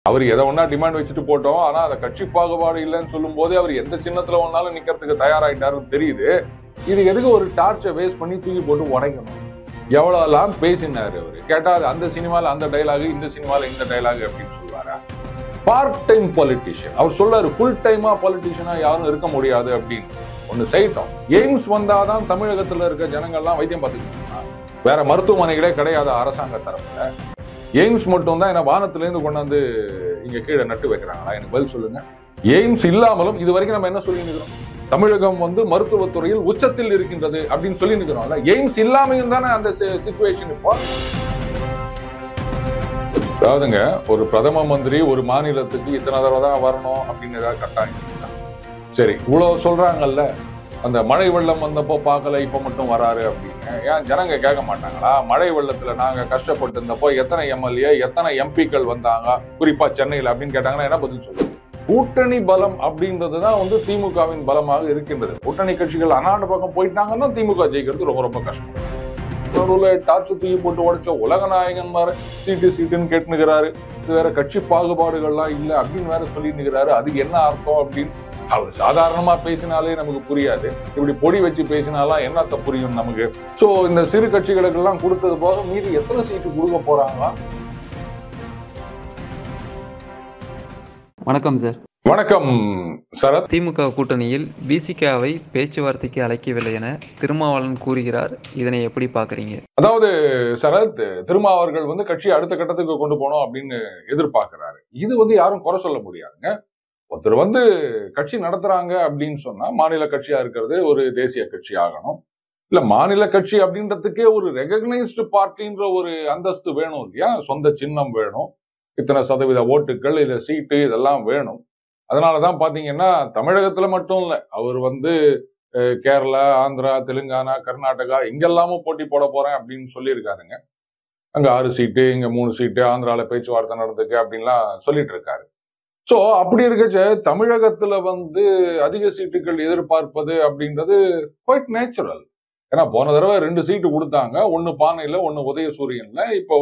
அவர் எதை ஒன்னா டிமாண்ட் வச்சுட்டு போட்டோம். ஆனா அந்த கட்சி பாகுபாடு இல்லைன்னு சொல்லும் போதே அவர் எந்த சின்னத்துல ஒன்னாலும் நிக்கிறதுக்கு தயாராயிட்டாருன்னு தெரியுது. இது எதுக்கு ஒரு டார்ச்சை வேஸ்ட் பண்ணி தூக்கி போட்டு உடைக்கணும்? எவ்வளவு எல்லாம் பேசினாரு அவரு. கேட்டா அந்த சினிமால அந்த டைலாக், இந்த சினிமால இந்த டைலாக் அப்படின்னு சொல்லுவாரா? Part time politician. அவர் சொல்லாரு ஃபுல் டைமா பொலிட்டிஷியனா யாரும் இருக்க முடியாது அப்படின்னு. ஒண்ணு செய்யட்டும். எய்ம்ஸ் வந்தாதான் தமிழகத்துல இருக்க ஜனங்கள்லாம் வைத்தியம் பார்த்துக்கிட்டு வேற மருத்துவமனைகளே கிடையாது அரசாங்க தரப்புல. எய்ம்ஸ் மட்டும் தான் என்ன வானத்துல இருந்து கொண்டாந்து இங்க கீழே நட்டு வைக்கிறாங்களா? எனக்கு பதில் சொல்லுங்க. எய்ம்ஸ் இல்லாமலும் இது வரைக்கும் நம்ம என்ன சொல்லி நிக்கிறோம்? தமிழகம் மருத்துவத்துறையில் உச்சத்தில் இருக்கின்றது அப்படின்னு சொல்லி நிக்கிறோம்ல. எய்ம்ஸ் இல்லாமையும் தானே அந்த சிச்சுவேஷன் இப்போ. அதாவதுங்க, ஒரு பிரதம மந்திரி ஒரு மாநிலத்துக்கு இத்தனை தடவை தான் வரணும் அப்படின்னு ஏதாவது கட்டாயம். சரி, இவ்வளவு சொல்றாங்கல்ல, அந்த மழை வெள்ளம் வந்தப்போ பார்க்கல, இப்ப மட்டும் வராரு அப்படின்னு. ஏன் ஜனங்க கேட்க மாட்டாங்களா? மழை வெள்ளத்துல நாங்க கஷ்டப்பட்டு இருந்தப்போ எத்தனை எம்எல்ஏ எத்தனை எம்பிக்கள் வந்தாங்க, குறிப்பா சென்னையில் அப்படின்னு கேட்டாங்கன்னா என்ன பதில் சொல்லுங்க? கூட்டணி பலம் அப்படின்றதுதான் திமுகவின் பலமாக இருக்கின்றது. கூட்டணி கட்சிகள் அண்ணாண்ட பக்கம் போயிட்டாங்கன்னா திமுக ஜெயிக்கிறது ரொம்ப ரொம்ப கஷ்டம். டார்ச்சு தூக்கி போட்டு உடைச்ச உலக நாயகன் மாதிரி சீட்டுன்னு கேட்டுனுக்கிறாரு. இது வேற கட்சி பாகுபாடுகள்லாம் இல்லை அப்படின்னு வேற சொல்லிட்டு. அது என்ன அர்த்தம் அப்படின்னு அவர் சாதாரணமா பேசினாலே நமக்கு புரியாது. இப்படி பொடி வச்சு பேசினாலாம் என்னத்த புரியும் நமக்கு? சோ இந்த சிறு கட்சிகளுக்கு எல்லாம் கொடுத்தது போக மீதி எத்தனை சீட்டு கொடுக்க போறாங்க? வணக்கம் சார். வணக்கம் சரத். திமுக கூட்டணியில் பிசிகாவை பேச்சுவார்த்தைக்கு அழைக்கவில்லை என திருமாவளவன் கூறுகிறார். இதனை எப்படி பாக்குறீங்க? அதாவது சரத், திருமாவர்கள் கட்சியை அடுத்த கட்டத்துக்கு கொண்டு போனோம் அப்படின்னு எதிர்பார்க்கிறாரு. இது யாரும் குறை சொல்ல முடியாதுங்க. ஒருத்தர் கட்சி நடத்துறாங்க அப்படின்னு சொன்னா மாநில கட்சியா இருக்கிறது ஒரு தேசிய கட்சி ஆகணும். இல்ல மாநில கட்சி அப்படின்றதுக்கே ஒரு ரெகக்னைஸ்டு பார்ட்டின்ற ஒரு அந்தஸ்து வேணும் இல்லையா? சொந்த சின்னம் வேணும், இத்தனை சதவீத ஓட்டுகள், இல்ல சீட்டு, இதெல்லாம் வேணும். அதனாலதான் பாத்தீங்கன்னா தமிழகத்துல மட்டும் இல்ல, அவர் கேரளா, ஆந்திரா, தெலுங்கானா, கர்நாடகா இங்கெல்லாமும் போட்டி போட போறேன் அப்படின்னு சொல்லியிருக்காருங்க. அங்க 6 சீட்டு, இங்க 3 சீட்டு, ஆந்திரால பேச்சுவார்த்தை நடந்துக்கு அப்படின்லாம் சொல்லிட்டு இருக்காரு. சோ அப்படி இருக்கச்ச தமிழகத்துல அதிக சீட்டுகள் எதிர்பார்ப்பது அப்படின்றது குவைட் நேச்சுரல். ஏன்னா போன தடவை 2 சீட்டு கொடுத்தாங்க. ஒன்னு பானையில, ஒன்னு உதயசூரியன்ல. இப்ப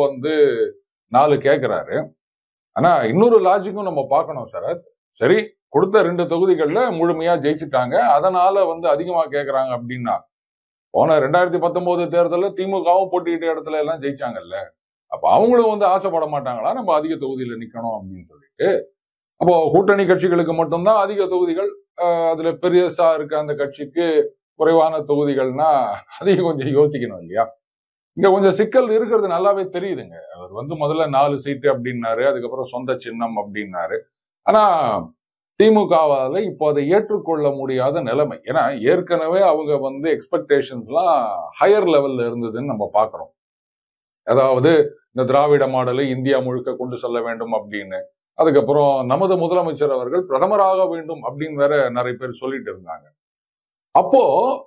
4 கேட்கிறாரு. ஆனா இன்னொரு லாஜிக்கும் நம்ம பார்க்கணும் சரத். சரி, கொடுத்த 2 தொகுதிகள்ல முழுமையா ஜெயிச்சுட்டாங்க, அதனால அதிகமா கேட்கறாங்க அப்படின்னா, போன 2019 தேர்தலில் திமுகவும் போட்டியிட்ட இடத்துல எல்லாம் ஜெயிச்சாங்கல்ல. அப்ப அவங்களும் ஆசைப்பட மாட்டாங்களா நம்ம அதிக தொகுதியில நிக்கணும் அப்படின்னு சொல்லிட்டு? அப்போ கூட்டணி கட்சிகளுக்கு மட்டும்தான் அதிக தொகுதிகள், அதுல பெரியசா இருக்க அந்த கட்சிக்கு குறைவான தொகுதிகள்னா அதையும் கொஞ்சம் யோசிக்கணும் இல்லையா? இங்க கொஞ்சம் சிக்கல் இருக்கிறது நல்லாவே தெரியுதுங்க. அவர் முதல்ல 4 சீட்டு அப்படின்னாரு, அதுக்கப்புறம் சொந்த சின்னம் அப்படின்னாரு. ஆனா திமுகவால இப்போ அதை ஏற்றுக்கொள்ள முடியாத நிலைமை. ஏன்னா ஏற்கனவே அவங்க எக்ஸ்பெக்டேஷன்ஸ்லாம் ஹையர் லெவல்ல இருந்ததுன்னு நம்ம பாக்குறோம். அதாவது இந்த திராவிட மாடலை இந்தியா முழுக்க கொண்டு செல்ல வேண்டும் அப்படின்னு. அதுக்கப்புறம் நமது முதலமைச்சர் அவர்கள் பிரதமராக வேண்டும் அப்படின்னு வேற நிறைய பேர் சொல்லிட்டு இருந்தாங்க. அப்போ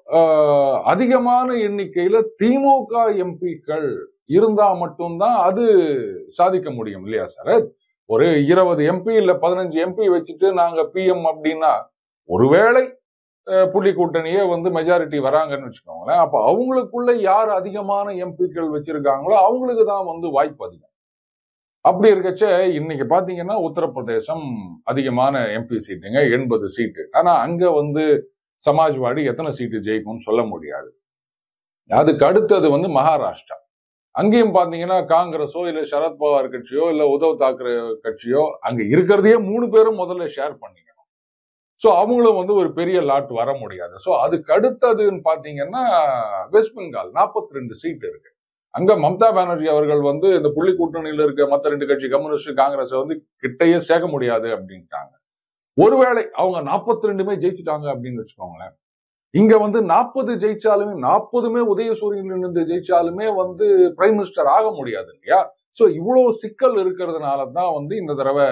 அதிகமான எண்ணிக்கையில திமுக எம்பிக்கள் இருந்தா மட்டும்தான் அது சாதிக்க முடியும் இல்லையா சார்? ஒரு 20 எம்பி இல்ல 15 எம்பி வச்சுட்டு நாங்க பிஎம் அப்படின்னா, ஒருவேளை புள்ளி கூட்டணியே மெஜாரிட்டி வராங்கன்னு வச்சுக்கோங்களேன். அப்ப அவங்களுக்குள்ள யார் அதிகமான எம்பிக்கள் வச்சிருக்காங்களோ அவங்களுக்கு தான் வாய்ப்பு அதிகம். அப்படி இருக்கச்ச இன்னைக்கு பாத்தீங்கன்னா உத்தரப்பிரதேசம் அதிகமான எம்பி சீட்டுங்க, 80 சீட்டு. ஆனா அங்க சமாஜ்வாடி எத்தனை சீட்டு ஜெயிக்கும்னு சொல்ல முடியாது. அதுக்கு அடுத்தது மகாராஷ்டிரா. அங்கேயும் பாத்தீங்கன்னா காங்கிரஸோ இல்ல சரத்பவார் கட்சியோ இல்ல உத்தவ் தாக்கரே கட்சியோ அங்க இருக்கிறதையே 3 பேரும் முதல்ல ஷேர் பண்ணிக்கணும். சோ அவங்களும் ஒரு பெரிய லாட் வர முடியாது. சோ அதுக்கு அடுத்ததுன்னு பாத்தீங்கன்னா வெஸ்ட் பெங்கால் 42 சீட் இருக்கு. அங்க மம்தா பானர்ஜி அவர்கள் இந்த புள்ளி கூட்டணியில இருக்க மத்த 2 கட்சி கம்யூனிஸ்ட், காங்கிரஸ் கிட்டையே சேர்க்க முடியாது அப்படின்ட்டாங்க. ஒருவேளை அவங்க 42மே ஜெயிச்சுட்டாங்க அப்படின்னு வச்சுக்கோங்களேன். இங்க 40 ஜெயிச்சாலுமே, 40மே உதயசூரியன் இருந்து ஜெயிச்சாலுமே பிரைம் மினிஸ்டர் ஆக முடியாது இல்லையா? சோ இவ்வளவு சிக்கல் இருக்கிறதுனாலதான் இந்த தடவை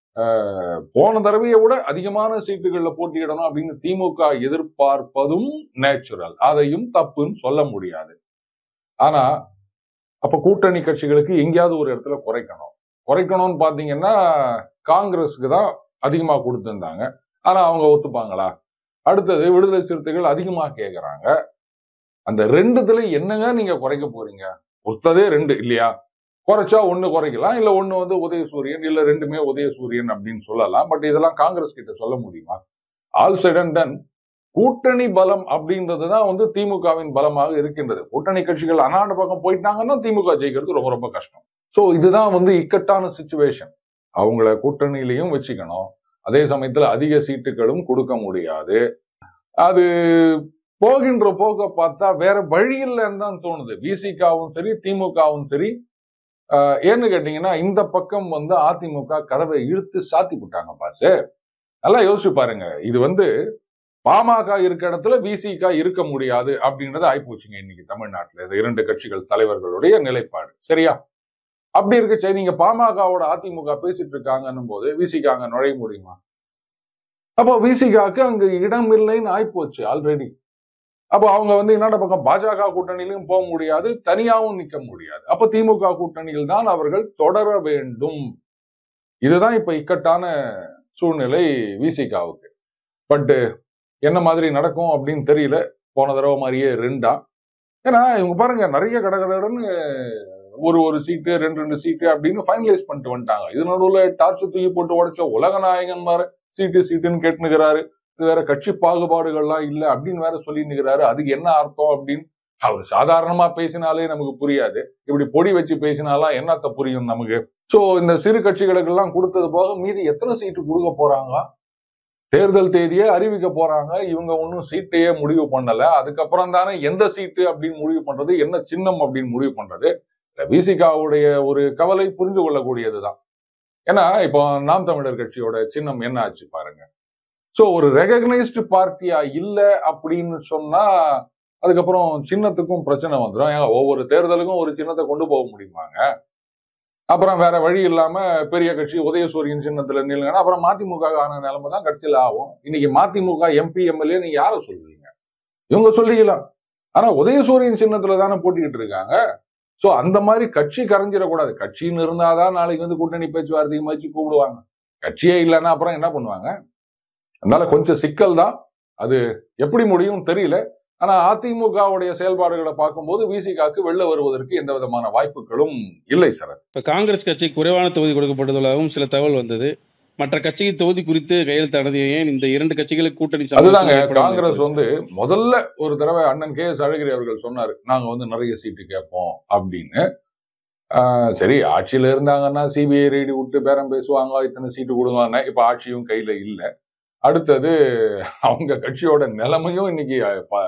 போன தடவையை விட அதிகமான சீட்டுகள்ல போட்டியிடணும் அப்படின்னு திமுக எதிர்பார்ப்பதும் நேச்சுரல். அதையும் தப்புன்னு சொல்ல முடியாது. ஆனா அப்ப கூட்டணி கட்சிகளுக்கு எங்கேயாவது ஒரு இடத்துல குறைக்கணும்னு பாத்தீங்கன்னா காங்கிரஸுக்கு தான் அதிகமா கொடுத்திருந்தாங்க. ஆனா அவங்க ஒத்துப்பாங்களா? அடுத்தது விடுதலை சிறுத்தைகள் அதிகமா கேட்கறாங்க. அந்த 2த்துல என்னங்க நீங்க குறைக்க போறீங்க? ஒருத்ததே 2 இல்லையா? குறைச்சா ஒண்ணு குறைக்கலாம், இல்ல ஒண்ணு வந்து உதயசூரியன், இல்ல ரெண்டுமே உதயசூரியன் அப்படின்னு சொல்லலாம். பட் இதெல்லாம் காங்கிரஸ் கிட்ட சொல்ல முடியுமா? ஆல் செட் அண்ட் டன் கூட்டணி பலம் அப்படின்றதுதான் வந்து திமுகவின் பலமாக இருக்கின்றது. கூட்டணி கட்சிகள் அண்ணாண்ட பக்கம் போயிட்டாங்கன்னா திமுக ஜெயிக்கிறது ரொம்ப ரொம்ப கஷ்டம். சோ இதுதான் வந்து இக்கட்டான சிச்சுவேஷன். அவங்கள கூட்டணியிலையும் வச்சுக்கணும், அதே சமயத்துல அதிக சீட்டுகளும் கொடுக்க முடியாது. அது போகின்ற போக பார்த்தா வேற வழி இல்லைன்னு தான் தோணுது. விசிகாவும் சரி, திமுகவும் சரி. ஏன்னு கேட்டீங்கன்னா, இந்த பக்கம் வந்து அதிமுக கதவை இழுத்து சாத்தி விட்டாங்க பாஸ். நல்லா யோசிச்சு பாருங்க. இது வந்து பாமக இருக்க இடத்துல விசிக இருக்க முடியாது அப்படின்றது ஆயிப்போச்சுங்க இன்னைக்கு தமிழ்நாட்டுல. இந்த இரண்டு கட்சிகள் தலைவர்களுடைய நிலைப்பாடு. சரியா? அப்படி இருக்கச்சே நீங்க பாமகவோட அதிமுக பேசிட்டு இருக்காங்கன்னும் போது விசிக அங்க நுழைய முடியுமா? அப்போ விசிகாக்கு அங்க இடம் இல்லைன்னு ஆயிப்போச்சு ஆல்ரெடி. அப்போ அவங்க வந்து என்னோட பக்கம் பாஜக கூட்டணியிலும் போக முடியாது, தனியாவும் நிக்க முடியாது. அப்ப திமுக கூட்டணியில் தான் அவர்கள் தொடர வேண்டும். இதுதான் இப்ப இக்கட்டான சூழ்நிலை விசிகாவுக்கு. பட் என்ன மாதிரி நடக்கும் அப்படின்னு தெரியல. போன தடவை மாதிரியே ரெண்டா. ஏன்னா இவங்க பாருங்க, நிறைய கடகடன்னு ஒரு சீட்டு, ரெண்டு சீட்டு அப்படின்னு ஃபைனலைஸ் பண்ணிட்டு வந்துட்டாங்க. இது நடுவுல டார்ச் தூக்கி போட்டு உடைச்ச உலக நாயகன் மாதிரி சீட்டுன்னு கேட்டுனுக்கிறாரு. இது வேற கட்சி பாகுபாடுகள்லாம் இல்ல அப்படின்னு வேற சொல்லினுக்கிறாரு. அதுக்கு என்ன அர்த்தம் அப்படின்னு அவர் சாதாரணமா பேசினாலே நமக்கு புரியாது. இப்படி பொடி வச்சு பேசினாலாம் என்னத்த புரியும் நமக்கு. சோ இந்த சிறு கட்சிகளுக்கு எல்லாம் கொடுத்தது போக மீதி எத்தனை சீட்டு கொடுக்க போறாங்க? தேர்தல் தேதியே அறிவிக்க போறாங்க. இவங்க ஒன்னும் சீட்டையே முடிவு பண்ணல. அதுக்கப்புறம் தானே எந்த சீட்டு அப்படின்னு முடிவு பண்றது, என்ன சின்னம் அப்படின்னு முடிவு பண்றது. விசிகாவுடைய ஒரு கவலை புரிந்து கொள்ளக்கூடியதுதான். ஏன்னா இப்போ நாம் தமிழர் கட்சியோட சின்னம் என்ன ஆச்சு பாருங்க. சோ ஒரு ரெகக்னைஸ்டு பார்ட்டியா இல்ல அப்படின்னு சொன்னா அதுக்கப்புறம் சின்னத்துக்கும் பிரச்சனை வந்துடும். ஏன்னா ஒவ்வொரு தேர்தலுக்கும் ஒரு சின்னத்தை கொண்டு போக முடியுமாங்க? அப்புறம் வேற வழி இல்லாம பெரிய கட்சி உதயசூரியன் சின்னத்துல நில்லுங்கன்னா அப்புறம் மதிமுக ஆன நிலைமை தான் கட்சியில ஆகும். இன்னைக்கு மதிமுக எம்பி எம்எல்ஏ நீங்க யார சொல்றீங்க? இவங்க சொல்லிக்கலாம். ஆனா உதயசூரியன் சின்னத்துல தானே போட்டிக்கிட்டு இருக்காங்க. சோ அந்த மாதிரி கட்சி கரைஞ்சிடக்கூடாது. கட்சின்னு இருந்தாதான் நாளைக்கு வந்து கூட்டணி பேச்சுவார்த்தைக்கு வச்சு கூப்பிடுவாங்க. கட்சியே இல்லைன்னா அப்புறம் என்ன பண்ணுவாங்க? அதனால கொஞ்சம் சிக்கல் தான். அது எப்படி முடியும் தெரியல. ஆனா அதிமுகவுடைய செயல்பாடுகளை பார்க்கும்போது விசிகாக்கு வெளில வருவதற்கு எந்த விதமான வாய்ப்புகளும் இல்லை சார். இப்ப காங்கிரஸ் கட்சி குறைவான தொகுதி கொடுக்கப்பட்டதாகவும் சில தகவல் வந்தது. மற்ற கட்சிக்கு தொகுதி குறித்து கையெழுத்தானது ஏன் இந்த இரண்டு கட்சிகளுக்கு கூட்டணி? அதுதாங்க, காங்கிரஸ் வந்து முதல்ல ஒரு தடவை அண்ணன் KS அழகிரி அவர்கள் சொன்னாரு, நாங்க வந்து நிறைய சீட்டு கேட்போம் அப்படின்னு. சரி, ஆட்சியில இருந்தாங்கன்னா சிபிஐ ரெய்டு விட்டு பேரம் பேசுவாங்க, இத்தனை சீட்டு கொடுவாங்க. இப்ப ஆட்சியும் கையில இல்ல. அடுத்தது அவங்க கட்சியோட நிலைமையும் இன்னைக்கு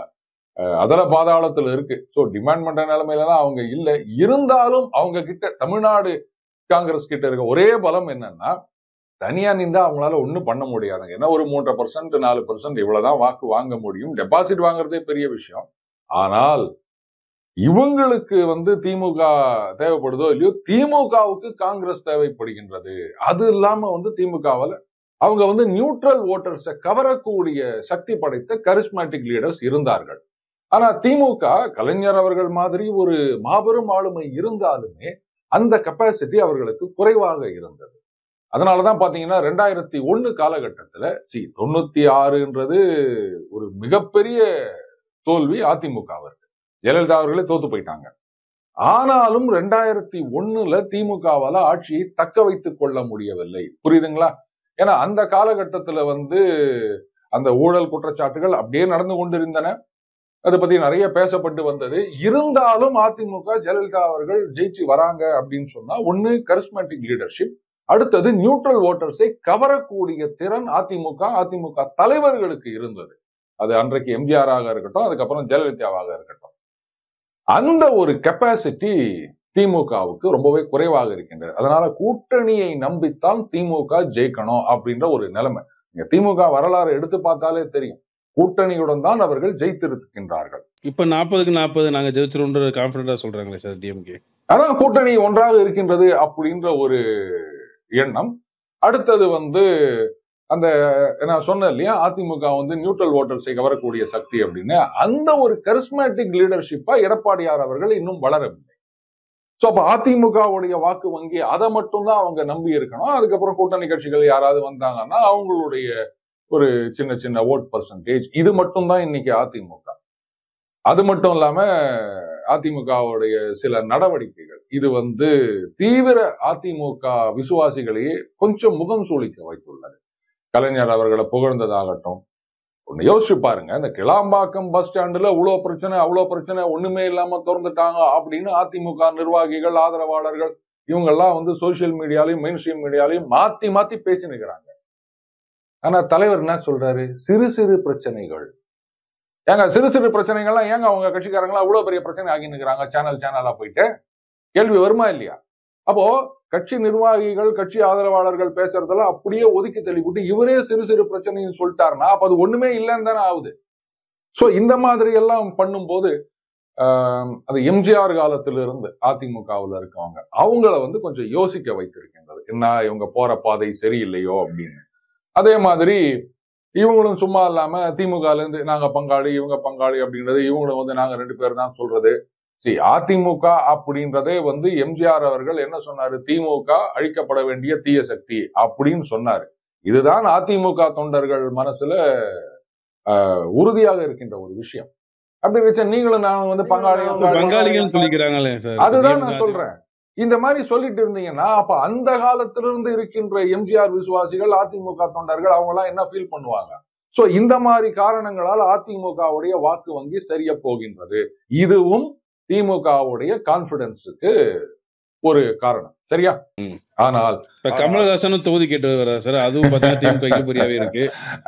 அதல பாதாளத்துல இருக்கு. சோ டிமாண்ட் பண்ற நிலைமையில தான் அவங்க இல்ல. இருந்தாலும் அவங்க கிட்ட தமிழ்நாடு காங்கிரஸ் கிட்ட இருக்க ஒரே பலம் என்னன்னா, தனியா நின்றா அவங்களால ஒண்ணும் பண்ண முடியாதுங்க. ஏன்னா ஒரு 3% 4% இவ்வளவுதான் வாக்கு வாங்க முடியும். டெபாசிட் வாங்குறதே பெரிய விஷயம். ஆனால் இவங்களுக்கு வந்து திமுக தேவைப்படுதோ இல்லையோ, திமுகவுக்கு காங்கிரஸ் தேவைப்படுகின்றது. அது இல்லாம வந்து திமுகவால அவங்க வந்து நியூட்ரல் ஓட்டர்ஸை கவரக்கூடிய சக்தி படைத்த கரிஸ்மேட்டிக் லீடர்ஸ் இருந்தார்கள். ஆனா திமுக கலைஞர் அவர்கள் மாதிரி ஒரு மாபெரும் ஆளுமை இருந்தாலுமே அந்த கெப்பாசிட்டி அவர்களுக்கு குறைவாக இருந்தது. அதனாலதான் பாத்தீங்கன்னா 2001 காலகட்டத்துல 96ன்றது ஒரு மிகப்பெரிய தோல்வி அதிமுகவிற்கு. ஜெயலலிதா அவர்களே தோத்து போயிட்டாங்க. ஆனாலும் 2001ல திமுகவால ஆட்சியை தக்க வைத்துக் கொள்ள முடியவில்லை. புரியுதுங்களா? ஏன்னா அந்த காலகட்டத்துல வந்து அந்த ஊழல் குற்றச்சாட்டுகள் அப்படியே நடந்து கொண்டிருந்தன. அதை பத்தி நிறைய பேசப்பட்டு வந்தது. இருந்தாலும் அதிமுக ஜெயலலிதா அவர்கள் ஜெயிச்சு வராங்க அப்படின்னு சொன்னா, ஒண்ணு கரிஸ்மேட்டிக் லீடர்ஷிப், அடுத்தது நியூட்ரல் ஓட்டர்ஸை கவரக்கூடிய திறன் அதிமுக தலைவர்களுக்கு இருந்தது. அது அன்றைக்கு எம்ஜிஆராக இருக்கட்டும், அதுக்கப்புறம் ஜெயலலிதாவாக இருக்கட்டும். அந்த ஒரு கெப்பாசிட்டி திமுகவுக்கு ரொம்பவே குறைவாக இருக்கின்றது. அதனால கூட்டணியை நம்பித்தான் திமுக ஜெயிக்கணும் அப்படின்ற ஒரு நிலைமை. நீங்க திமுக வரலாறு எடுத்து பார்த்தாலே தெரியும். கூட்டணியுடன் தான் அவர்கள் ஜெயித்திருக்கின்றார்கள். இப்ப 40க்கு 40 நாங்க ஜெயிச்சிரோம் கான்பிடண்டா சொல்றாங்களே சார் டிஎம்கே. அதான் கூட்டணி ஒன்றாக இருக்கின்றது அப்படின்ற ஒரு எண்ணம். அடுத்தது வந்து அந்த நான் சொன்னேன் இல்லையா, அதிமுக வந்து நியூட்ரல் ஓட்டர்ஸை கவரக்கூடிய சக்தி அப்படின்னு, அந்த ஒரு கரிஸ்மேட்டிக் லீடர்ஷிப்பா எடப்பாடியார் அவர்கள் இன்னும் வளரவில்லை. சோ அப்ப அதிமுகவுடைய வாக்கு வங்கி அதை மட்டும் தான் அவங்க நம்பி இருக்கணும். அதுக்கப்புறம் கூட்டணி கட்சிகள் யாராவது வந்தாங்கன்னா அவங்களுடைய ஒரு சின்ன சின்ன ஓட் பர்சன்டேஜ், இது மட்டும் தான் இன்னைக்கு அதிமுக. அது மட்டும் இல்லாம அதிமுகவுடைய சில நடவடிக்கைகள் இது வந்து தீவிர அதிமுக விசுவாசிகளையே கொஞ்சம் முகம் சுளிக்க வைத்துள்ளது. கலைஞர் அவர்களை புகழ்ந்ததாகட்டும், ஒண்ணு யோசிச்சு பாருங்க, இந்த கிளாம்பாக்கம் பஸ் ஸ்டாண்டுல இவ்வளவு பிரச்சனை அவ்வளவு பிரச்சனை ஒண்ணுமே இல்லாம திறந்துட்டாங்க அப்படின்னு அதிமுக நிர்வாகிகள், ஆதரவாளர்கள் இவங்க எல்லாம் வந்து சோசியல் மீடியாலையும் மெயின் ஸ்ட்ரீம் மீடியாலையும் மாத்தி மாத்தி பேசினுக்கிறாங்க. ஆனா தலைவர் என்ன சொல்றாரு? சிறு சிறு பிரச்சனைகள். ஏங்க சிறு சிறு பிரச்சனைகள்லாம் ஏங்க அவங்க கட்சிக்காரங்களா இவ்வளவு பெரிய பிரச்சனை ஆகினுக்கிறாங்க சேனலா போயிட்டு? கேள்வி வருமா இல்லையா? அப்போ கட்சி நிர்வாகிகள், கட்சி ஆதரவாளர்கள் பேசுறதெல்லாம் அப்படியே ஒதுக்கி தள்ளிவிட்டு இவரே சிறு சிறு பிரச்சனைன்னு சொல்லிட்டாருன்னா அப்ப அது ஒண்ணுமே இல்லைன்னு தானே ஆகுது. சோ இந்த மாதிரி எல்லாம் பண்ணும்போது அது எம்ஜிஆர் காலத்திலிருந்து அதிமுகவில் இருக்கவங்க அவங்கள வந்து கொஞ்சம் யோசிக்க வைத்திருக்கின்றது. என்ன இவங்க போற பாதை சரியில்லையோ அப்படின்னு. அதே மாதிரி இவங்களும் சும்மா இல்லாம திமுகல இருந்து நாங்க பங்காளி இவங்க பங்காளி அப்படின்றது, இவங்களும் வந்து நாங்க 2 பேர் தான் சொல்றது. சரி, அதிமுக அப்படின்றதே வந்து எம்ஜிஆர் அவர்கள் என்ன சொன்னாரு? திமுக அழிக்கப்பட வேண்டிய தீய சக்தி அப்படின்னு சொன்னாரு. இதுதான் அதிமுக தொண்டர்கள் மனசுல உறுதியாக இருக்கின்ற ஒரு விஷயம். அப்படி வச்ச நீங்களும் நான் வந்து பங்காளிகள் சொல்லிக்கிறாங்களே சார். அதுதான் நான் சொல்றேன். இந்த மாதிரி சொல்லிட்டு இருந்தீங்கன்னா அப்ப அந்த காலத்திலிருந்து இருக்கின்ற எம்ஜிஆர் விசுவாசிகள், அதிமுக தொண்டர்கள் அவங்க எல்லாம் என்ன ஃபீல் பண்ணுவாங்க? சோ இந்த மாதிரி காரணங்களால் அதிமுகவுடைய வாக்கு வங்கி சரிய போகின்றது. இதுவும் திமுகவுடைய கான்பிடன்ஸுக்கு ஒரு காரணம். சரியா? ஆனால் கமலஹாசனும் தொகுதி கேட்டு வர்றாரு சார். அதுவும் திமுக புரியாவே இருக்கு.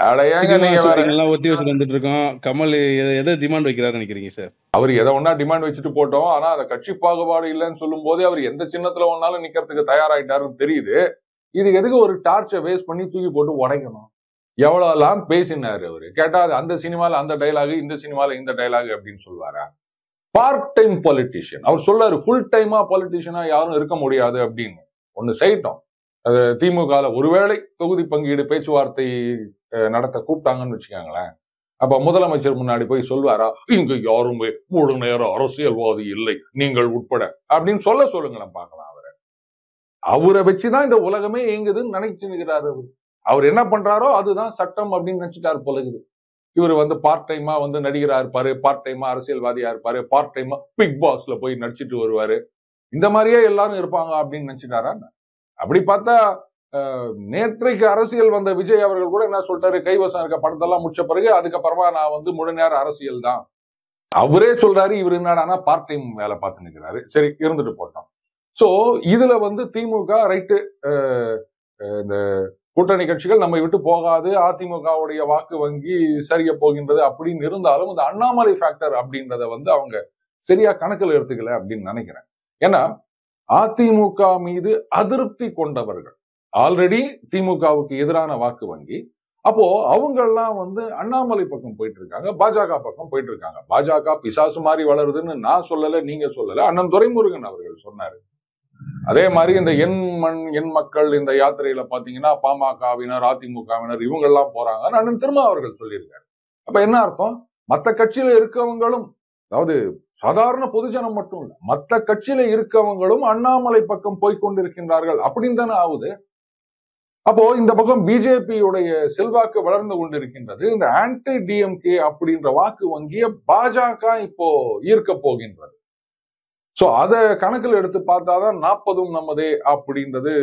ஒத்தி வச்சுட்டு வந்துட்டு இருக்கோம். கமல் எதை டிமாண்ட் வைக்கிறாரு நினைக்கிறீங்க சார்? அவர் எதை ஒன்னா டிமாண்ட் வச்சுட்டு போட்டோம். ஆனா அந்த கட்சி பாகுபாடு இல்லைன்னு சொல்லும் போதே அவர் எந்த சின்னத்துல ஒன்னாலும் நிக்கிறதுக்கு தயாராயிட்டாருன்னு தெரியுது. இது எதுக்கு ஒரு டார்ச்சை வேஸ்ட் பண்ணி தூக்கி போட்டு உடைக்கணும்? எவ்வளவு எல்லாம் பேசினாரு அவரு. கேட்டா அந்த சினிமால அந்த டைலாக், இந்த சினிமால இந்த டைலாக் அப்படின்னு சொல்லுவாரா? Part time politician. அவர் சொல்லாரு ஃபுல் டைமா பொலிட்டீஷியனா யாரும் இருக்க முடியாது அப்படின்னு. ஒண்ணு செய்யட்டும். திமுக ஒருவேளை தொகுதி பங்கீடு பேச்சுவார்த்தை நடத்த கூப்பிட்டாங்கன்னு வச்சுக்காங்களேன், அப்ப முதலமைச்சர் முன்னாடி போய் சொல்வாரா, இங்க யாருமே முழு நேரம் அரசியல்வாதி இல்லை நீங்கள் உட்பட அப்படின்னு சொல்லுங்களேன் பார்க்கலாம். அவரை வச்சுதான் இந்த உலகமே இயங்குதுன்னு நினைச்சுக்கிறாரு. அவர் என்ன பண்றாரோ அதுதான் சட்டம் அப்படின்னு நினைச்சிட்டாரு போலகுது. இவர் வந்து பார்ட் டைமா வந்து நடிகரா இருப்பாரு, பார்ட் டைமா அரசியல்வாதியா இருப்பாரு, பார்ட் டைமா பிக் பாஸ்ல போய் நடிச்சிட்டு வருவாரு. இந்த மாதிரியே எல்லாரும் இருப்பாங்க அப்படின்னு நினைச்சிட்டாரா? அப்படி பார்த்தா நேற்றைக்கு அரசியல் வந்த விஜய் அவர்கள் கூட என்ன சொல்றாரு? கைவசம் இருக்க படத்தெல்லாம் முடிச்ச பிறகு அதுக்கப்புறமா நான் வந்து முழு நேர அரசியல் தான் அவரே சொல்றாரு. இவர் என்னடானா பார்ட் டைம் வேலை பார்த்து நிற்கிறாரு. சரி, இருந்துட்டு போட்டோம். சோ இதுல வந்து திமுக ரைட்டு, இந்த கூட்டணி கட்சிகள் நம்மை விட்டு போகாது, அதிமுகவுடைய வாக்கு வங்கி சரிய போகின்றது அப்படின்னு இருந்தாலும் இந்த அண்ணாமலை ஃபேக்டர் அப்படின்றத வந்து அவங்க சரியா கணக்கில் எடுத்துக்கல அப்படின்னு நினைக்கிறேன். ஏன்னா அதிமுக மீது அதிருப்தி கொண்டவர்கள் ஆல்ரெடி திமுகவுக்கு எதிரான வாக்கு வங்கி, அப்போ அவங்க எல்லாம் வந்து அண்ணாமலை பக்கம் போயிட்டு இருக்காங்க, பாஜக பக்கம் போயிட்டு இருக்காங்க. பாஜக பிசாசு மாதிரி வளருதுன்னு நான் சொல்லல, நீங்க சொல்லல, அண்ணன் துரைமுருகன் அவர்கள் சொன்னாரு. அதே மாதிரி இந்த எண் மக்கள் இந்த யாத்திரையில பாத்தீங்கன்னா பாமகவினர், அதிமுகவினர் இவங்க எல்லாம் போறாங்க, அண்ணன் திரும்ப அவர்கள் சொல்லியிருக்காரு. அப்ப என்ன அர்த்தம்? மத்த கட்சியில இருக்கவங்களும், அதாவது சாதாரண பொதுஜனம் மட்டும் இல்ல, மத்த கட்சியில இருக்கவங்களும் அண்ணாமலை பக்கம் போய்கொண்டிருக்கின்றார்கள் அப்படின்னு தானே ஆகுது. அப்போ இந்த பக்கம் பிஜேபியுடைய செல்வாக்கு வளர்ந்து கொண்டிருக்கின்றது. இந்த ஆன்டி டிஎம்கே அப்படின்ற வாக்கு வங்கிய பாஜக இப்போ ஈர்க்க போகின்றது. சோ அத கணக்கில் எடுத்து பார்த்தாதான் 40 நம்மதே அப்படின்றது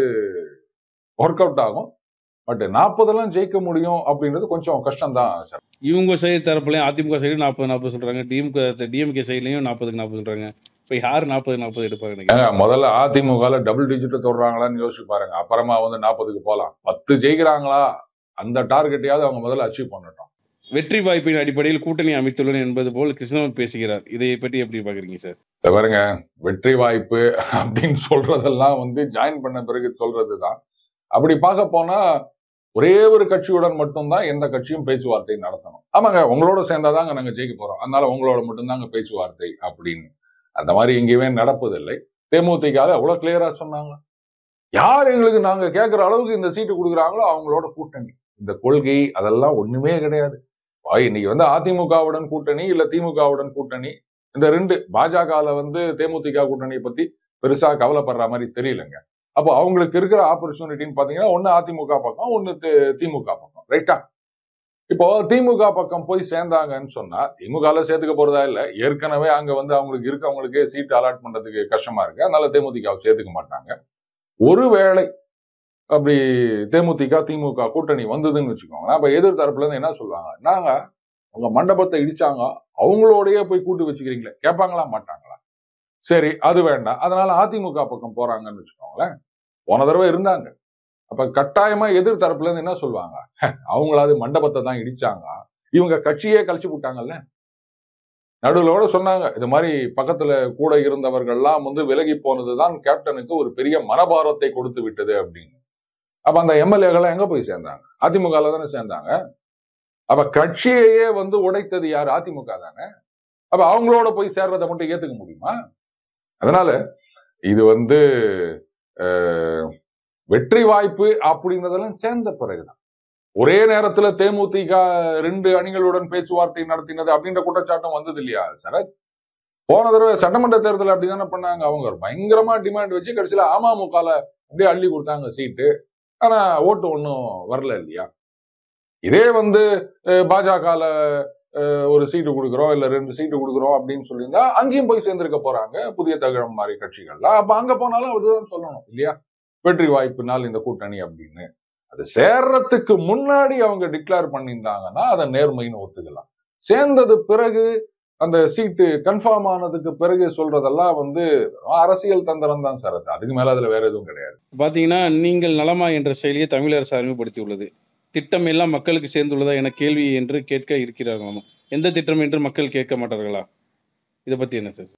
ஒர்க் அவுட் ஆகும். பட் 40 ஜெயிக்க முடியும் அப்படின்றது கொஞ்சம் கஷ்டம் தான் சார். இவங்க சைடு தரப்புலையும் அதிமுக சைடு 40 சொல்றாங்க, டிஎம்கே சைட்லயும் 40 சொல்றாங்க. இப்ப யாரு 40 எடுப்பாங்க? முதல்ல அதிமுக டபுள் டிஜிட் தொடுறாங்களான்னு யோசிச்சு பாருங்க. அப்புறமா வந்து 40 போலாம். 10 ஜெயிக்கிறாங்களா அந்த டார்கெட்டையாவது அவங்க முதல்ல அச்சீவ் பண்ணட்டும். வெற்றி வாய்ப்பின் அடிப்படையில் கூட்டணி அமைத்துள்ளனர் என்பது போல் கிருஷ்ணன் பேசுகிறார். இதை பற்றி எப்படி பாக்குறீங்க சார்? பாருங்க, வெற்றி வாய்ப்பு அப்படின்னு சொல்றதெல்லாம் வந்து ஜாயின் பண்ண பிறகு சொல்றதுதான். அப்படி பார்க்க போனா ஒரே ஒரு கட்சியுடன் மட்டும்தான் எந்த கட்சியும் பேச்சுவார்த்தை நடத்தணும். ஆமாங்க, உங்களோட சேர்ந்தாதாங்க நாங்க ஜெயிக்க போறோம், அதனால உங்களோட மட்டும்தாங்க பேச்சுவார்த்தை அப்படின்னு. அந்த மாதிரி எங்கேயுமே நடப்பதில்லை. தேமுதிக அவ்வளவு கிளியரா சொன்னாங்க, யார் எங்களுக்கு நாங்க கேட்கிற அளவுக்கு இந்த சீட்டு கொடுக்குறாங்களோ அவங்களோட கூட்டணி. இந்த கொள்கை அதெல்லாம் ஒண்ணுமே கிடையாது. இன்னைக்கு வந்து அதிமுகவுடன் கூட்டணி இல்ல திமுகவுடன் கூட்டணி, இந்த 2 பாஜக வந்து தேமுதிக கூட்டணியை பத்தி பெருசா கவலைப்படுற மாதிரி தெரியலங்க. அப்போ அவங்களுக்கு இருக்கிற ஆப்பர்ச்சுனிட்டின்னு பாத்தீங்கன்னா ஒண்ணு அதிமுக பக்கம், ஒண்ணு திமுக பக்கம், ரைட்டா? இப்போ திமுக பக்கம் போய் சேர்ந்தாங்கன்னு சொன்னா திமுகல சேர்த்துக்க போறதா இல்ல, ஏற்கனவே அங்க வந்து அவங்களுக்கு இருக்கவங்களுக்கே சீட் அலாட் பண்றதுக்கு கஷ்டமா இருக்கு, அதனால தேமுதிகவை சேர்த்துக்க மாட்டாங்க. ஒருவேளை அப்படி தேமுதிக திமுக கூட்டணி வந்ததுன்னு வச்சுக்கோங்க, அப்ப எதிர்த்தரப்புல இருந்து என்ன சொல்லுவாங்க, நாங்க உங்க மண்டபத்தை இடிச்சாங்க அவங்களோடய போய் கூட்டு வச்சுக்கிறீங்களே, கேட்பாங்களா மாட்டாங்களா? சரி அது வேண்டாம், அதனால அதிமுக பக்கம் போறாங்கன்னு வச்சுக்கோங்களேன். போன தடவை இருந்தாங்க, அப்ப கட்டாயமா எதிர்த்தரப்புல இருந்து என்ன சொல்லுவாங்க, அவங்களாவது மண்டபத்தை தான் இடிச்சாங்க, இவங்க கட்சியே கழிச்சு விட்டாங்கல்ல. நடுவுலோட சொன்னாங்க, இது மாதிரி பக்கத்துல கூட இருந்தவர்கள்லாம் வந்து விலகி போனதுதான் கேப்டனுக்கு ஒரு பெரிய மனபாரத்தை கொடுத்து விட்டது அப்படின்னு. அப்ப அந்த எம்எல்ஏக்கள் எங்க போய் சேர்ந்தாங்க? அதிமுகல தானே சேர்ந்தாங்க. அப்ப கட்சியையே வந்து உடைத்தது யார்? அதிமுக தானே. அப்ப அவங்களோட போய் சேர்றதை மட்டும் ஏத்துக்க முடியுமா? அதனால இது வந்து வெற்றி வாய்ப்பு அப்படின்றதெல்லாம் சேர்ந்த பிறகுதான். ஒரே நேரத்துல தேமுதிக 2 அணிகளுடன் பேச்சுவார்த்தை நடத்தினது அப்படின்ற குற்றச்சாட்டம் வந்தது இல்லையா சரத்? போன தடவை சட்டமன்ற தேர்தல் அப்படிதானே பண்ணாங்க. அவங்க பயங்கரமா டிமாண்ட் வச்சு கடைசியில அமமுகல அப்படியே அள்ளி கொடுத்தாங்க சீட்டு. ஆனா ஓட்டு ஒன்னும் வரல இல்லையா? இதே வந்து பாஜகல ஒரு சீட்டு கொடுக்குறோம் இல்ல 2 சீட்டு கொடுக்குறோம் அப்படின்னு சொல்லியிருந்தா அங்கேயும் போய் சேர்ந்திருக்க போறாங்க புதிய தகவல் மாதிரி கட்சிகள்ல. அப்ப அங்க போனாலும் அதுதான் சொல்லணும் இல்லையா, வெற்றி வாய்ப்பினால் இந்த கூட்டணி அப்படின்னு. அது சேர்றதுக்கு முன்னாடி அவங்க டிக்ளேர் பண்ணியிருந்தாங்கன்னா அதை நேர்மைன்னு ஒத்துக்கலாம். சேர்ந்தது பிறகு அந்த சீட்டு கன்ஃபார்ம் ஆனதுக்கு பிறகு சொல்றதெல்லாம் வந்து அரசியல் தந்திரம் தான் சார். அதுக்கு மேல அதுல வேற எதுவும் கிடையாது. பாத்தீங்கன்னா நீங்கள் நலமா என்ற செயலியை தமிழ் அரசு அறிமுகப்படுத்தி உள்ளது. திட்டம் எல்லாம் மக்களுக்கு சேர்ந்துள்ளதா என கேள்வி என்று கேட்க இருக்கிறார்களாம். எந்த திட்டம் என்று மக்கள் கேட்க மாட்டார்களா? இதை பத்தி என்ன சார்?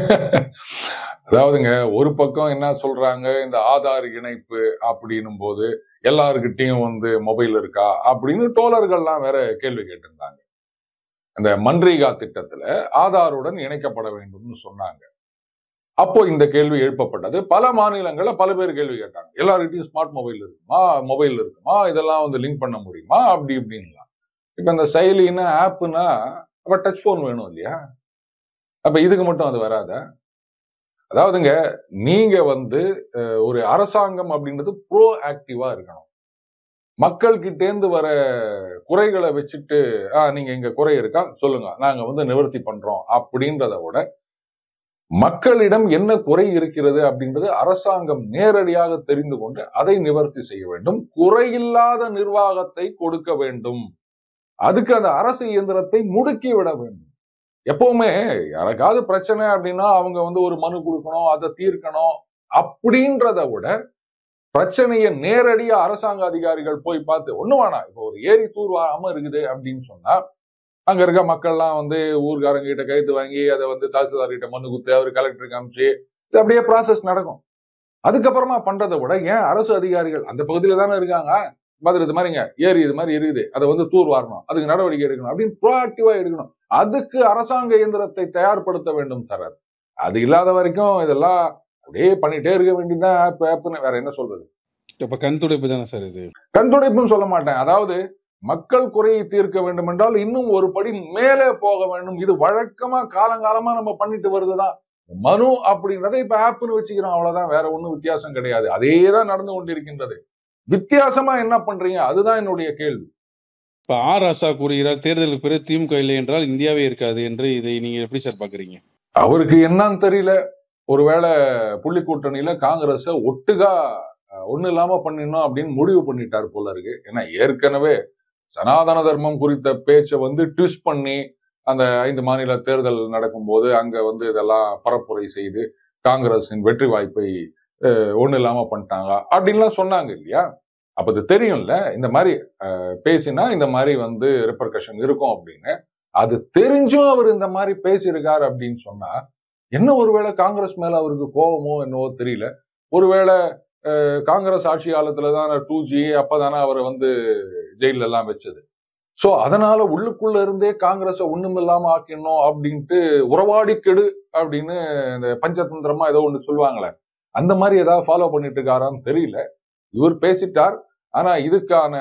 அதாவதுங்க, ஒரு பக்கம் என்ன சொல்றாங்க, இந்த ஆதார் இணைப்பு அப்படின்னும் போது எல்லாருக்கிட்டையும் வந்து மொபைல் இருக்கா அப்படின்னு தோழர்கள்லாம் வேற கேள்வி கேட்டிருந்தாங்க. அந்த மன்ரேகா திட்டத்துல ஆதாருடன் இணைக்கப்பட வேண்டும்னு சொன்னாங்க. அப்போ இந்த கேள்வி எழுப்பப்பட்டது. பல மாநிலங்கள்ல பல பேர் கேள்வி கேட்டாங்க, எல்லாருக்கிட்டையும் ஸ்மார்ட் மொபைல் இருக்குமா, இதெல்லாம் வந்து லிங்க் பண்ண முடியுமா அப்படி இப்படின்லாம். இப்ப இந்த செயலின்னா ஆப்னா அப்ப டச் போன் வேணும் இல்லையா? அப்ப இதுக்கு மட்டும் அது வராத. அதாவதுங்க, நீங்க வந்து ஒரு அரசாங்கம் அப்படின்றது ப்ரோ ஆக்டிவா இருக்கணும். மக்கள் கிட்டேந்து வர குறைகளை வச்சுட்டு நீங்க இங்க குறை இருக்கா சொல்லுங்க, நாங்க வந்து நிவர்த்தி பண்றோம் அப்படின்றத விட மக்களிடம் என்ன குறை இருக்கிறது அப்படின்றது அரசாங்கம் நேரடியாக தெரிந்து கொண்டு அதை நிவர்த்தி செய்ய வேண்டும். குறையில்லாத நிர்வாகத்தை கொடுக்க வேண்டும். அதுக்கு அந்த அரசு இயந்திரத்தை முடுக்கி விட வேண்டும். எப்பவுமே யாருக்காவது பிரச்சனை அப்படின்னா அவங்க வந்து ஒரு மனு கொடுக்கணும், அதை தீர்க்கணும் அப்படின்றத விட பிரச்சனையை நேரடியா அரசாங்க அதிகாரிகள் போய் பார்த்து ஒண்ணு வேணாம், இப்போ ஒரு ஏரி தூர்வாராம இருக்குது அப்படின்னு சொன்னா அங்க இருக்க மக்கள்லாம் வந்து ஊர்காரங்க கிட்ட கைத்து வாங்கி அதை வந்து தாசில்தார் கிட்ட மனு குத்து அவர் கலெக்டருக்கு அனுப்பிச்சு இது அப்படியே ப்ராசஸ் நடக்கும். அதுக்கப்புறமா பண்றதை விட ஏன் அரசு அதிகாரிகள் அந்த பகுதியில தானே இருக்காங்க, மாதிரி இது மாதிரிங்க ஏரி இது மாதிரி இருக்குது, அதை வந்து தூர் வாரணும், அதுக்கு நடவடிக்கை எடுக்கணும் அப்படின்னு ப்ரோஆக்டிவா எடுக்கணும். அதுக்கு அரசாங்க இயந்திரத்தை தயார்படுத்த வேண்டும் சார். அது இல்லாத வரைக்கும் இதெல்லாம் அப்படியே பண்ணிட்டே இருக்க வேண்டியதுதான். வேற என்ன சொல்றது? இப்ப கண் துடைப்பு தானே சார் இது? கண் துடைப்புன்னு சொல்ல மாட்டேன். அதாவது மக்கள் குறையை தீர்க்க வேண்டும் என்றால் இன்னும் ஒரு படி மேலே போக வேண்டும். இது வழக்கமா காலங்காலமா நம்ம பண்ணிட்டு வருதுதான். மனு அப்படின்றத இப்ப ஆப்னு வச்சுக்கிறோம், அவ்வளவுதான். வேற ஒண்ணும் வித்தியாசம் கிடையாது. அதேதான் நடந்து கொண்டிருக்கின்றது. வித்தியாசமா என்ன பண்றீங்க, அதுதான் என்னுடைய கேள்வி. இப்ப ராசா கூறுகிறார், தேர்தலுக்கு பிறகு திமுக இல்லை என்றால் இந்தியாவே இருக்காது என்று. இதை நீங்க எப்படி சார் பாக்குறீங்க? அவருக்கு என்னன்னு தெரியல. ஒருவேளை புள்ளி கூட்டணியில காங்கிரஸ ஒட்டுகா ஒண்ணு இல்லாம பண்ணிடணும் அப்படின்னு முடிவு பண்ணிட்டார் போல இருக்கு. ஏன்னா ஏற்கனவே சனாதன தர்மம் குறித்த பேச்சை வந்து ட்விஸ்ட் பண்ணி அந்த 5 மாநில தேர்தல் நடக்கும் போது அங்க வந்து இதெல்லாம் பரப்புரை செய்து காங்கிரஸின் வெற்றி வாய்ப்பை ஒண்ணு இல்லாம பண்ணிட்டாங்க அப்படின்லாம் சொன்னாங்க இல்லையா? அப்ப இது தெரியும்ல, இந்த மாதிரி பேசினா இந்த மாதிரி வந்து ரெப்பர்கஷன் இருக்கும் அப்படின்னு. அது தெரிஞ்சும் அவர் இந்த மாதிரி பேசியிருக்காரு அப்படின்னு சொன்னா என்ன, ஒருவேளை காங்கிரஸ் மேல அவருக்கு கோபமோ என்னவோ தெரியல. ஒருவேளை காங்கிரஸ் ஆட்சி காலத்துலதான் 2G அப்பதானே அவரை வந்து ஜெயில எல்லாம் வச்சது. சோ அதனால உள்ளுக்குள்ள இருந்தே காங்கிரஸ ஒண்ணும் இல்லாம ஆக்கணும் அப்படின்ட்டு உறவாடி கெடு அப்படின்னு இந்த பஞ்சதந்திரமா ஏதோ ஒண்ணு சொல்லுவாங்களே, அந்த மாதிரி ஏதாவது ஃபாலோ பண்ணிட்டு இருக்காரான்னு தெரியல. இவர் பேசிட்டார். ஆனா இதுக்கான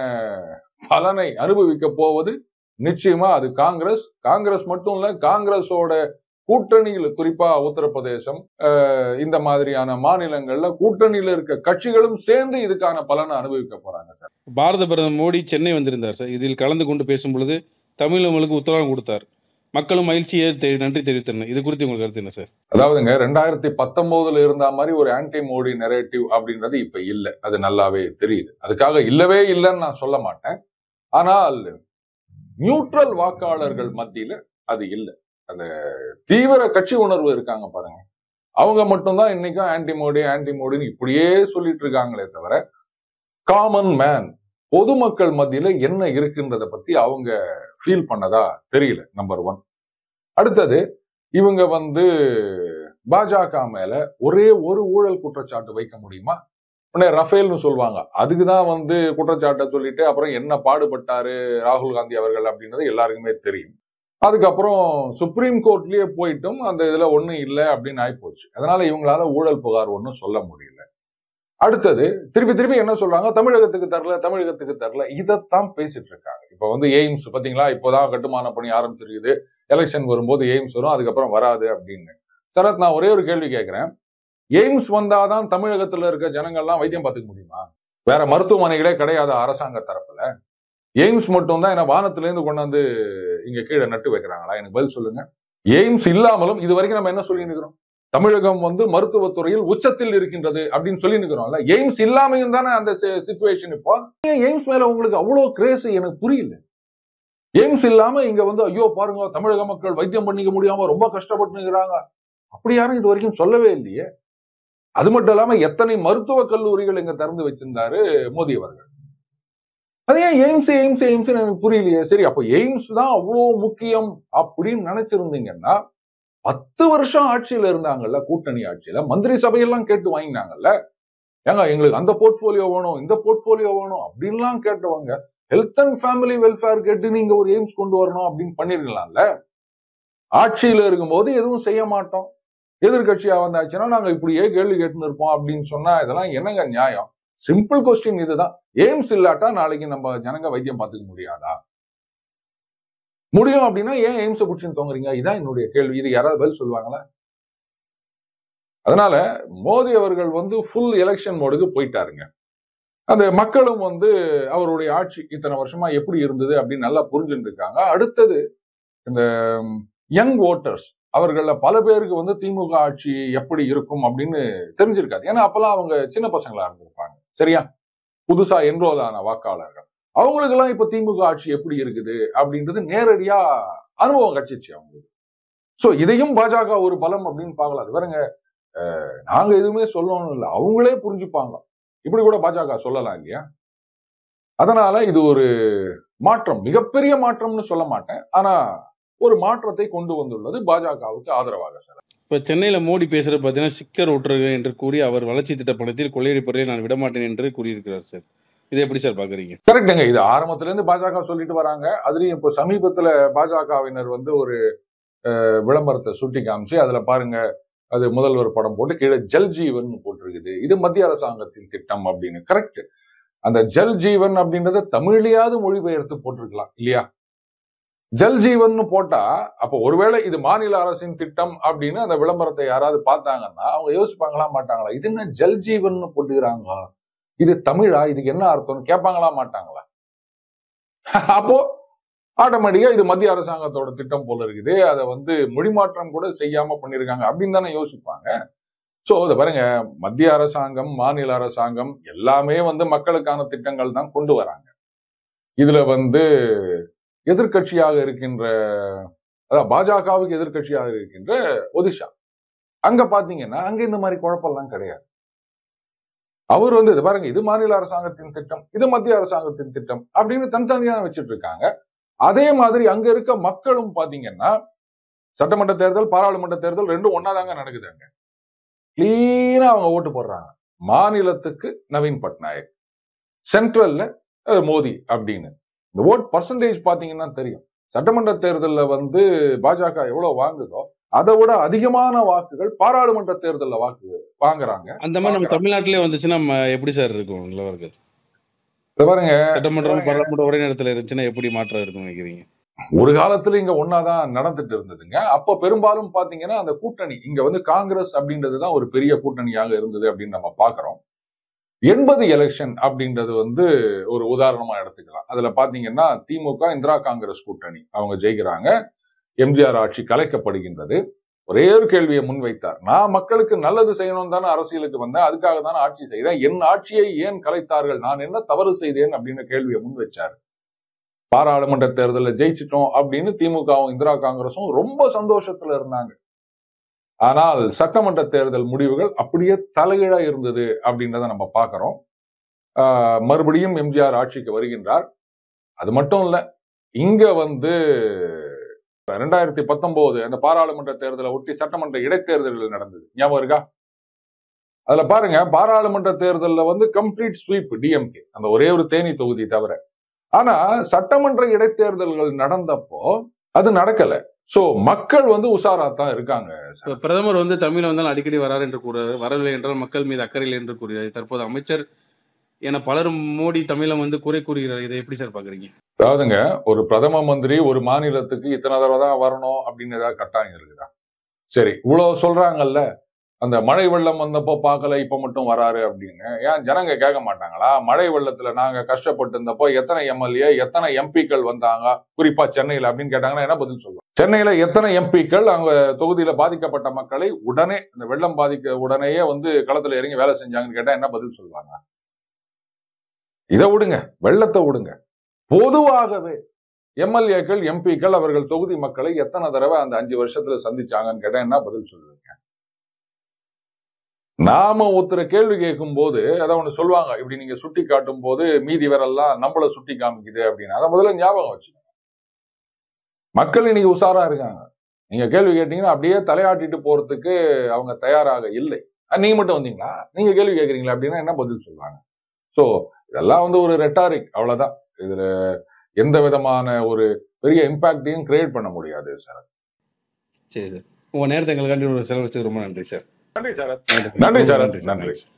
பலனை அனுபவிக்க போவது நிச்சயமா அது காங்கிரஸ் மட்டும் இல்ல, காங்கிரஸோட கூட்டணியில் குறிப்பா உத்தரப்பிரதேசம் இந்த மாதிரியான மாநிலங்கள்ல கூட்டணியில இருக்க கட்சிகளும் சேர்ந்து இதுக்கான பலனை அனுபவிக்க போறாங்க சார். பாரத பிரதமர் மோடி சென்னை வந்திருந்தார் சார். இதில் கலந்து கொண்டு பேசும் பொழுது தமிழர்களுக்கு உத்தரவாதம் கொடுத்தார். மக்களும் மகிழ்ச்சியை நன்றி தெரிவித்தனர். இது குறித்து உங்களுக்கு கருத்து என்ன சார்? அதாவதுங்க 2019 இருந்த மாதிரி ஒரு ஆன்டி மோடி நெரேட்டிவ் அப்படின்றது இப்ப இல்ல. அது நல்லாவே தெரியுது. அதுக்காக இல்லவே இல்லைன்னு நான் சொல்ல மாட்டேன். ஆனால் நியூட்ரல் வாக்காளர்கள் மத்தியில அது இல்லை. அந்த தீவிர கட்சி உணர்வு இருக்காங்க பாருங்க, அவங்க மட்டும்தான் இன்னைக்கும் ஆன்டி மோடின்னு இப்படியே சொல்லிட்டு இருக்காங்களே தவிர காமன் மேன் பொதுமக்கள் மத்தியில என்ன இருக்குன்றத பத்தி அவங்க ஃபீல் பண்ணதா தெரியல. நம்பர் 1. அடுத்தது, இவங்க பாஜக மேல ஒரே ஒரு ஊழல் குற்றச்சாட்டு வைக்க முடியுமா? உடனே ரஃபேல்னு சொல்லுவாங்க. அதுக்குதான் குற்றச்சாட்டை சொல்லிட்டு அப்புறம் என்ன பாடுபட்டாரு ராகுல் காந்தி அவர்கள் அப்படின்றது எல்லாருக்குமே தெரியும். அதுக்கப்புறம் சுப்ரீம் கோர்ட்லயே போயிட்டும் அந்த இதுல ஒண்ணும் இல்லை அப்படின்னு ஆயிப்போச்சு. அதனால இவங்களால ஊழல் புகார் ஒன்றும் சொல்ல முடியல. அடுத்தது, திருப்பி என்ன சொல்றாங்க, தமிழகத்துக்கு தரல. இதைத்தான் பேசிட்டு இருக்காங்க. இப்ப எய்ம்ஸ் பாத்தீங்களா, இப்போதான் கட்டுமான பணி ஆரம்பிச்சிருக்குது, எலெக்ஷன் வரும்போது எய்ம்ஸ் வரும், அதுக்கப்புறம் வராது அப்படின்னு. சரத், நான் ஒரே ஒரு கேள்வி கேட்கிறேன். எய்ம்ஸ் வந்தாதான் தமிழகத்துல இருக்க ஜனங்கள்லாம் வைத்தியம் பார்த்துக்க முடியுமா? வேற மருத்துவமனைகளே கிடையாது அரசாங்க தரப்புல. எய்ம்ஸ் மட்டும் தான் என்ன வானத்துல இருந்து கொண்டாந்து இங்க கீழே நட்டு வைக்கிறாங்களா? எனக்கு பதில் சொல்லுங்க. எய்ம்ஸ் இல்லாமலும் இது வரைக்கும் நம்ம என்ன சொல்லி நிக்கிறோம், தமிழகம் மருத்துவத்துறையில் உச்சத்தில் இருக்கின்றது அப்படின்னு சொல்லி நிக்கிறோம்ல. எய்ம்ஸ் இல்லாமையும் தானே அந்த சிச்சுவேஷன். இப்போ எய்ம்ஸ் மேல உங்களுக்கு அவ்வளவு கிரேஸ் எனக்கு புரியல. எய்ம்ஸ் இல்லாம இங்க ஐயோ பாருங்க தமிழக மக்கள் வைத்தியம் பண்ணிக்க முடியாம ரொம்ப கஷ்டப்பட்டு நிற்கிறாங்க, அப்படி யாரும் இது வரைக்கும் சொல்லவே இல்லையே. அது மட்டும் இல்லாம எத்தனை மருத்துவ கல்லூரிகள் இங்க திறந்து வச்சிருந்தாரு மோடி அவர்கள். அது ஏன் எய்ம்ஸ் எனக்கு புரியலையே. சரி, அப்போ எய்ம்ஸ் தான் அவ்வளவு முக்கியம் அப்படின்னு நினைச்சிருந்தீங்கன்னா 10 வருஷம் ஆட்சியில இருந்தாங்கல்ல, கூட்டணி ஆட்சியில மந்திரி சபையெல்லாம் கேட்டு வாங்கினாங்கல்ல. ஏங்க எங்களுக்கு அந்த போர்ட்போலியோ வேணும், இந்த போர்ட்போலியோ வேணும் அப்படின்லாம் கேட்டவங்க ஹெல்த் அண்ட் ஃபேமிலி வெல்ஃபேர் கேட்டு நீங்க ஒரு எய்ம்ஸ் கொண்டு வரணும் அப்படின்னு பண்ணிருக்கலாம்ல. ஆட்சியில இருக்கும்போது எதுவும் செய்ய மாட்டோம், எதிர்கட்சியா வந்தாச்சுன்னா நாங்க இப்படியே கேள்வி கேட்டு இருப்போம் அப்படின்னு சொன்னா இதெல்லாம் என்னங்க நியாயம்? சிம்பிள் கொஸ்டின் இதுதான். எய்ம்ஸ் இல்லாட்டா நாளைக்கு நம்ம ஜனங்க வைத்தியம் பார்த்துக்க முடியாதா? முடியும் அப்படின்னா ஏன் எய்ம்ஸ் புடிச்சுன்னு தோங்குறீங்க? இதான் என்னுடைய கேள்வி. இது யாராவது பதில் சொல்லுவாங்களா? அதனால மோடி அவர்கள் ஃபுல் எலெக்ஷன் மோடுக்கு போயிட்டாருங்க. அந்த மக்களும் அவருடைய ஆட்சி இத்தனை வருஷமா எப்படி இருந்தது அப்படின்னு நல்லா புரிஞ்சுட்டு இருக்காங்க. அடுத்தது, இந்த யங் ஓட்டர்ஸ் அவர்கள பல பேருக்கு திமுக ஆட்சி எப்படி இருக்கும் அப்படின்னு தெரிஞ்சிருக்காது. ஏன்னா அப்பெல்லாம் அவங்க சின்ன பசங்களா இருந்திருப்பாங்க. சரியா? புதுசா என்ரோலான வாக்காளர்கள் அவங்களுக்கு எல்லாம் இப்ப திமுக ஆட்சி எப்படி இருக்குது அப்படின்றது நேரடியா அனுபவம் கிடைச்சிச்சு அவங்களுக்கு. சோ இதையும் பாஜக ஒரு பலம் அப்படின்னு பார்க்கலாம். அது பாருங்க, நாங்க எதுவுமே சொல்லணும் இல்லை, அவங்களே புரிஞ்சுப்பாங்க. இப்படி கூட பாஜக சொல்லலாம் இல்லையா? அதனால இது ஒரு மாற்றம், மிகப்பெரிய மாற்றம்னு சொல்ல மாட்டேன், ஆனா ஒரு மாற்றத்தை கொண்டு வந்துள்ளது பாஜகவுக்கு ஆதரவாக. சார், இப்ப சென்னையில மோடி பேசுற பாத்தீங்கன்னா ஸ்டிக்கர் ஒட்டுறது என்று கூறி அவர் வளர்ச்சி திட்ட பணத்தில் கொள்ளையடிப்பதை நான் விடமாட்டேன் என்று கூறியிருக்கிறார் சார். இதை எப்படி சார் பாக்குறீங்க? கரெக்டுங்க. இது ஆரம்பத்துல இருந்து பாஜக சொல்லிட்டு வராங்க. அதுலயும் இப்போ சமீபத்துல பாஜகவினர் ஒரு விளம்பரத்தை சுட்டி காமிச்சு அதுல பாருங்க, அது முதல்வர் படம் போட்டு கீழே ஜல் ஜீவன் போட்டிருக்குது, இது மத்திய அரசாங்கத்தின் திட்டம் அப்படின்னு. கரெக்ட். அந்த ஜல் ஜீவன் அப்படின்றத தமிழ்லயாவது மொழிபெயர்த்து போட்டிருக்கலாம் இல்லையா? ஜல் ஜீவன் போட்டா அப்ப ஒருவேளை இது மாநில அரசின் திட்டம் அப்படின்னு அந்த விளம்பரத்தை யாராவது பார்த்தாங்கன்னா அவங்க யோசிப்பாங்களா மாட்டாங்களா, இது என்ன ஜல் ஜீவன் போட்டுக்கிறாங்க, இது தமிழா, இதுக்கு என்ன அர்த்தம்னு கேட்பாங்களா மாட்டாங்களா? அப்போ ஆட்டோமேட்டிக்கா இது மத்திய அரசாங்கத்தோட திட்டம் போல இருக்குது, அதை மொழிமாற்றம் கூட செய்யாம பண்ணிருக்காங்க அப்படின்னு தானே யோசிப்பாங்க. சோ இதை பாருங்க, மத்திய அரசாங்கம் மாநில அரசாங்கம் எல்லாமே மக்களுக்கான திட்டங்கள் தான் கொண்டு வராங்க. இதுல எதிர்கட்சியாக இருக்கின்ற, அதாவது பாஜகவுக்கு எதிர்கட்சியாக இருக்கின்ற ஒடிஷா, அங்க பாத்தீங்கன்னா அங்க இந்த மாதிரி குழப்பம்லாம் கிடையாது. அவர் இது பாருங்க, இது மாநில அரசாங்கத்தின் திட்டம், இது மத்திய அரசாங்கத்தின் திட்டம் அப்படின்னு தனித்தனியா வச்சுட்டு இருக்காங்க. அதே மாதிரி அங்க இருக்க மக்களும் பாத்தீங்கன்னா சட்டமன்ற தேர்தல் பாராளுமன்ற தேர்தல் ரெண்டும் ஒன்னாதாங்க நடக்குது. அங்க கிளீனா அவங்க ஓட்டு போடுறாங்க. மாநிலத்துக்கு நவீன் பட்நாயக், சென்ட்ரல்ல மோடி அப்படின்னு. இந்த ஓட் பர்சன்டேஜ் பாத்தீங்கன்னா தெரியும். சட்டமன்ற தேர்தலில் பாஜக எவ்வளவு வாங்குதோ அதை விட அதிகமான வாக்குகள் பாராளுமன்ற தேர்தலில் வாக்கு வாங்குறாங்க. அந்த மாதிரி நம்ம தமிழ்நாட்டிலே வந்துச்சுன்னா எப்படி சார் இருக்கும் நிலவரங்கள்? பாருங்க, சட்டமன்றம் பாராளுமன்ற ஒரே நேரத்தில் இருந்துச்சுன்னா எப்படி மாற்றம் இருக்கும் நினைக்கிறீங்க? ஒரு காலத்துல இங்க ஒன்னாதான் நடந்துட்டு இருந்ததுங்க. அப்ப பெரும்பாலும் பாத்தீங்கன்னா அந்த கூட்டணி இங்க வந்து காங்கிரஸ் அப்படின்றதுதான் ஒரு பெரிய கூட்டணியாக இருந்தது அப்படின்னு நம்ம பாக்குறோம். 80 எலெக்ஷன் அப்படின்றது வந்து ஒரு உதாரணமா எடுத்துக்கலாம். அதுல பாத்தீங்கன்னா திமுக இந்திரா காங்கிரஸ் கூட்டணி அவங்க ஜெயிக்கிறாங்க. எம்ஜிஆர் ஆட்சி கலைக்கப்படுகின்றது. ஒரே ஒரு கேள்வியை முன்வைத்தார். நான் மக்களுக்கு நல்லது செய்யணும் தானே அரசியலுக்கு வந்தேன், அதுக்காக தானே ஆட்சி செய்தேன், என் ஆட்சியை ஏன் கலைத்தார்கள், நான் என்ன தவறு செய்தேன் அப்படின்னு கேள்வியை முன் வச்சார். பாராளுமன்ற தேர்தலில் ஜெயிச்சிட்டோம் அப்படின்னு திமுகவும் இந்திரா காங்கிரஸும் ரொம்ப சந்தோஷத்துல இருந்தாங்க. ஆனால் சட்டமன்ற தேர்தல் முடிவுகள் அப்படியே தலைகீழா இருந்தது அப்படின்றத நம்ம பார்க்கிறோம். மறுபடியும் எம்ஜிஆர் ஆட்சிக்கு வருகின்றார். அது மட்டும் இல்ல, இங்க வந்து 2019 அந்த பாராளுமன்ற தேர்தலை ஒட்டி சட்டமன்ற இடைத்தேர்தல்கள் நடந்தது, ஞாபகம் இருக்கா? அதுல பாருங்க, பாராளுமன்ற தேர்தலில் வந்து கம்ப்ளீட் ஸ்வீப் டிஎம்கே, அந்த ஒரே ஒரு தேனி தொகுதி தவிர. ஆனா சட்டமன்ற இடைத்தேர்தல்கள் நடந்தப்போ அது நடக்கல. சோ மக்கள் வந்து உஷாராத்தான் இருக்காங்க. பிரதமர் வந்து தமிழ் வந்தால் அடிக்கடி வராரு என்று கூறுறாரு, வரவில்லை என்றால் மக்கள் மீது அக்கறையில் என்று கூறுகிறார். தற்போது அமைச்சர் என பலரும் மோடி தமிழம் வந்து குறை கூறுகிறார். இதை எப்படி சார் பாக்குறீங்க? அதாவதுங்க, ஒரு பிரதம மந்திரி ஒரு மாநிலத்துக்கு இத்தனை தடவை தான் வரணும் அப்படின்னு ஏதாவது கட்டாயம் இருக்குதா? சரி, இவ்வளவு சொல்றாங்கல்ல, அந்த மழை வெள்ளம் வந்தப்போ பார்க்கல, இப்ப மட்டும் வராரு அப்படின்னு. ஏன் ஜனங்க கேட்க மாட்டாங்களா? மழை வெள்ளத்துல நாங்க கஷ்டப்பட்டு இருந்தப்போ எத்தனை எம்எல்ஏ எத்தனை எம்பிக்கள் வந்தாங்க, குறிப்பா சென்னையில அப்படின்னு கேட்டாங்கன்னா என்ன பதில் சொல்லுவாங்க? சென்னையில எத்தனை எம்பிக்கள் அவங்க தொகுதியில பாதிக்கப்பட்ட மக்களை உடனே இந்த வெள்ளம் பாதிக்க உடனேயே வந்து களத்துல இறங்கி வேலை செஞ்சாங்கன்னு கேட்டா என்ன பதில் சொல்லுவாங்க? இதை விடுங்க, வெள்ளத்தை விடுங்க, பொதுவாகவே எம்எல்ஏக்கள் எம்பிக்கள் அவர்கள் தொகுதி மக்களை எத்தனை தடவை அந்த 5 வருஷத்துல சந்திச்சாங்கன்னு கேட்டா என்ன பதில் சொல்லுவீங்க? நாம ஒருத்தரை கேள்வி கேட்கும் போது அதை ஒண்ணு சொல்லுவாங்க, இப்படி நீங்க சுட்டி காட்டும் போது மீதி வரலாம் நம்மள சுட்டி காமிக்குது அப்படின்னு. அதை முதல்ல ஞாபகம் வச்சுக்கோங்க. மக்கள் இன்னைக்கு உஷாரா இருக்காங்க. நீங்க கேள்வி கேட்டீங்கன்னா அப்படியே தலையாட்டிட்டு போறதுக்கு அவங்க தயாராக இல்லை. நீங்க மட்டும் வந்தீங்களா, நீங்க கேள்வி கேட்கறீங்களா அப்படின்னா என்ன பதில் சொல்லுவாங்க? சோ இதெல்லாம் வந்து ஒரு ரெட்டாரிக், அவ்வளவுதான். இதுல எந்த விதமான ஒரு பெரிய இம்பாக்டையும் கிரியேட் பண்ண முடியாது சார். சரி சார், உங்க நேரத்தை எங்களுக்காண்டி ஒரு செலவழிச்சது ரொம்ப நன்றி சார். நன்றி சார். நன்றி சார். நன்றி.